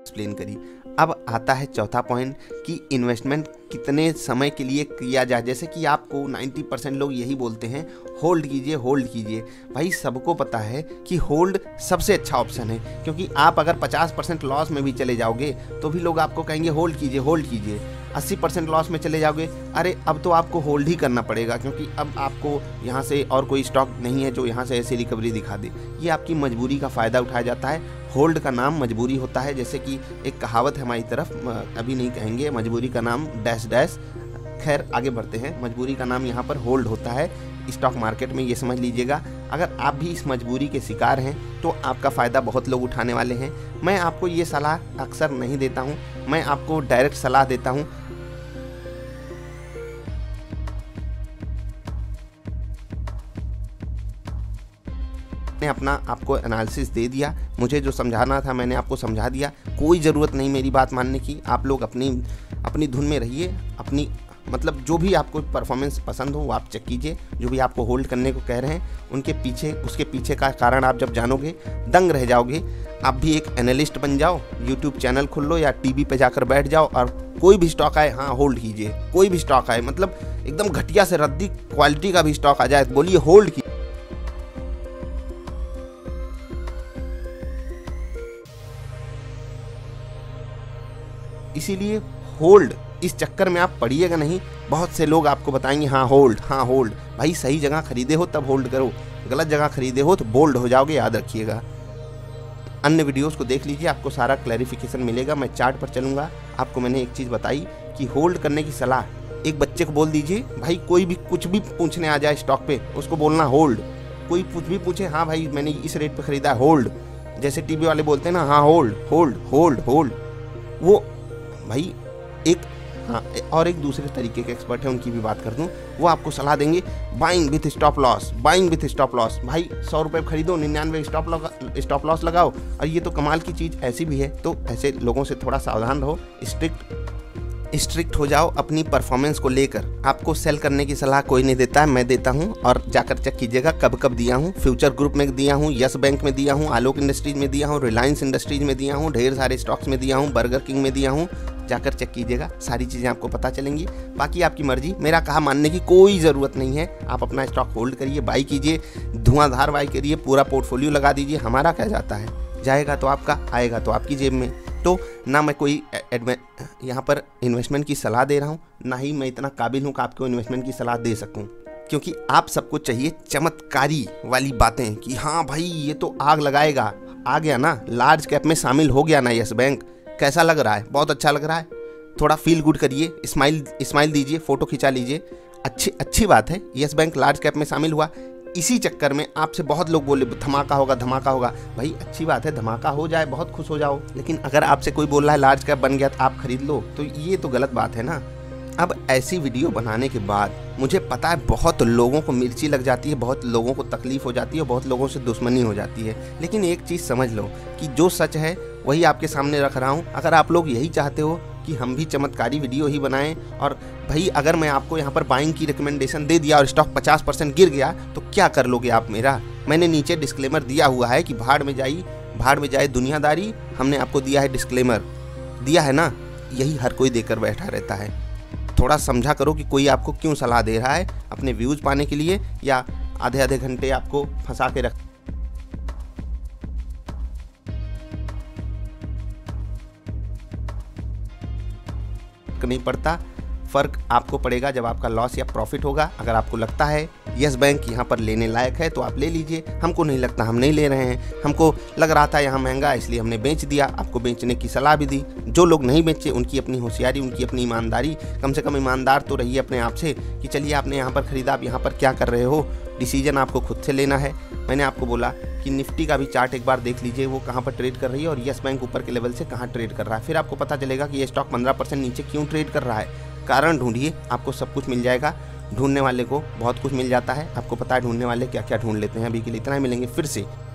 Explain करी। अब आता है चौथा पॉइंट कि इन्वेस्टमेंट कितने समय के लिए किया जाए। जैसे कि आपको 90% लोग यही बोलते हैं होल्ड कीजिए होल्ड कीजिए। भाई सबको पता है कि होल्ड सबसे अच्छा ऑप्शन है, क्योंकि आप अगर 50% लॉस में भी चले जाओगे तो भी लोग आपको कहेंगे होल्ड कीजिए होल्ड कीजिए। 80% लॉस में चले जाओगे, अरे अब तो आपको होल्ड ही करना पड़ेगा, क्योंकि अब आपको यहाँ से और कोई स्टॉक नहीं है जो यहाँ से ऐसी रिकवरी दिखा दे। ये आपकी मजबूरी का फ़ायदा उठाया जाता है। होल्ड का नाम मजबूरी होता है। जैसे कि एक कहावत है हमारी तरफ, अभी नहीं कहेंगे, मजबूरी का नाम डैश डैश। खैर आगे बढ़ते हैं। मजबूरी का नाम यहाँ पर होल्ड होता है स्टॉक मार्केट में, ये समझ लीजिएगा। अगर आप भी इस मजबूरी के शिकार हैं तो आपका फ़ायदा बहुत लोग उठाने वाले हैं। मैं आपको ये सलाह अक्सर नहीं देता हूँ, मैं आपको डायरेक्ट सलाह देता हूँ। मैंने अपना आपको एनालिसिस दे दिया, मुझे जो समझाना था मैंने आपको समझा दिया। कोई ज़रूरत नहीं मेरी बात मानने की। आप लोग अपनी धुन में रहिए, अपनी मतलब जो भी आपको परफॉर्मेंस पसंद हो वो आप चेक कीजिए। जो भी आपको होल्ड करने को कह रहे हैं उसके पीछे का कारण आप जब जानोगे दंग रह जाओगे। आप भी एक एनालिस्ट बन जाओ, यूट्यूब चैनल खोल लो या टीवी पे जाकर बैठ जाओ और कोई भी स्टॉक आए हाँ होल्ड कीजिए। कोई भी स्टॉक आए, मतलब एकदम घटिया से रद्दी क्वालिटी का भी स्टॉक आ जाए बोलिए होल्ड कीजिए। इसीलिए होल्ड इस चक्कर में आप पड़िएगा नहीं। बहुत से लोग आपको बताएंगे हाँ होल्ड हाँ होल्ड। भाई सही जगह खरीदे हो तब होल्ड करो, गलत जगह खरीदे हो तो बोल्ड हो जाओगे, याद रखिएगा। अन्य वीडियोस को देख लीजिए, आपको सारा क्लैरिफिकेशन मिलेगा। मैं चार्ट पर चलूँगा। आपको मैंने एक चीज़ बताई कि होल्ड करने की सलाह, एक बच्चे को बोल दीजिए भाई कोई भी कुछ भी पूछने आ जाए स्टॉक पे उसको बोलना होल्ड। कोई कुछ भी पूछे हाँ भाई मैंने इस रेट पर खरीदा है होल्ड। जैसे टीवी वाले बोलते हैं ना हाँ होल्ड होल्ड होल्ड होल्ड, वो भाई एक हाँ और एक दूसरे तरीके के एक्सपर्ट हैं, उनकी भी बात कर दूं, वो आपको सलाह देंगे buying with stop loss, buying with stop loss. भाई 100 रुपये खरीदो, 99 स्टॉप लॉस लगाओ। और ये तो कमाल की चीज़ ऐसी भी है। तो ऐसे लोगों से थोड़ा सावधान रहो, स्ट्रिक्ट हो जाओ अपनी परफॉर्मेंस को लेकर। आपको सेल करने की सलाह कोई नहीं देता है, मैं देता हूं। और जाकर चेक कीजिएगा कब कब दिया हूं। फ्यूचर ग्रुप में दिया हूं, यस बैंक में दिया हूं, आलोक इंडस्ट्रीज में दिया हूं, रिलायंस इंडस्ट्रीज में दिया हूं, ढेर सारे स्टॉक्स में दिया हूं, बर्गर किंग में दिया हूं। जाकर चेक कीजिएगा, सारी चीज़ें आपको पता चलेंगी। बाकी आपकी मर्जी, मेरा कहा मानने की कोई ज़रूरत नहीं है। आप अपना स्टॉक होल्ड करिए, बाई कीजिए, धुआंधार बाई करिए, पूरा पोर्टफोलियो लगा दीजिए। हमारा क्या जाता है, जाएगा तो आपका, आएगा तो आपकी जेब में। तो ना मैं कोई यहाँ पर इन्वेस्टमेंट की सलाह दे रहा हूँ, ना ही मैं इतना काबिल हूँ कि आपको इन्वेस्टमेंट की सलाह दे सकूँ, क्योंकि आप सबको चाहिए चमत्कारी वाली बातें कि हाँ भाई ये तो आग लगाएगा। आ गया ना, लार्ज कैप में शामिल हो गया ना यस बैंक, कैसा लग रहा है? बहुत अच्छा लग रहा है। थोड़ा फील गुड करिए, स्माइल दीजिए, फ़ोटो खिंचा लीजिए। अच्छी बात है, यस बैंक लार्ज कैप में शामिल हुआ। इसी चक्कर में आपसे बहुत लोग बोले धमाका होगा धमाका होगा। भाई अच्छी बात है, धमाका हो जाए, बहुत खुश हो जाओ। लेकिन अगर आपसे कोई बोल रहा है लार्ज कैप बन गया तो आप खरीद लो, तो ये तो गलत बात है ना। अब ऐसी वीडियो बनाने के बाद मुझे पता है बहुत लोगों को मिर्ची लग जाती है, बहुत लोगों को तकलीफ हो जाती है, बहुत लोगों से दुश्मनी हो जाती है। लेकिन एक चीज़ समझ लो कि जो सच है वही आपके सामने रख रहा हूँ। अगर आप लोग यही चाहते हो कि हम भी चमत्कारी वीडियो ही बनाएं, और भाई अगर मैं आपको यहाँ पर बाइंग की रिकमेंडेशन दे दिया और स्टॉक 50% गिर गया तो क्या कर लोगे आप मेरा? मैंने नीचे डिस्क्लेमर दिया हुआ है कि भाड़ में जाए दुनियादारी। हमने आपको दिया है डिस्क्लेमर, दिया है ना, यही हर कोई देकर बैठा रहता है। थोड़ा समझा करो कि कोई आपको क्यों सलाह दे रहा है, अपने व्यूज़ पाने के लिए या आधे घंटे आपको फंसा के रख नहीं पड़ता। फ़र्क आपको पड़ेगा जब आपका लॉस या प्रॉफिट होगा। अगर आपको लगता है यस बैंक यहाँ पर लेने लायक है तो आप ले लीजिए, हमको नहीं लगता, हम नहीं ले रहे हैं। हमको लग रहा था यहाँ महंगा इसलिए हमने बेच दिया, आपको बेचने की सलाह भी दी। जो लोग नहीं बेचे उनकी अपनी होशियारी, उनकी अपनी ईमानदारी, कम से कम ईमानदार तो रहिए अपने आप से कि चलिए आपने यहाँ पर ख़रीदा, आप यहाँ पर क्या कर रहे हो, डिसीजन आपको खुद से लेना है। मैंने आपको बोला कि निफ्टी का भी चार्ट एक बार देख लीजिए, वो कहाँ पर ट्रेड कर रही है और यस बैंक ऊपर के लेवल से कहाँ ट्रेड कर रहा है। फिर आपको पता चलेगा कि ये स्टॉक 15% नीचे क्यों ट्रेड कर रहा है। कारण ढूंढिए, आपको सब कुछ मिल जाएगा। ढूंढने वाले को बहुत कुछ मिल जाता है, आपको पता है ढूंढने वाले क्या क्या ढूंढ लेते हैं। अभी के लिए इतना ही, मिलेंगे फिर से।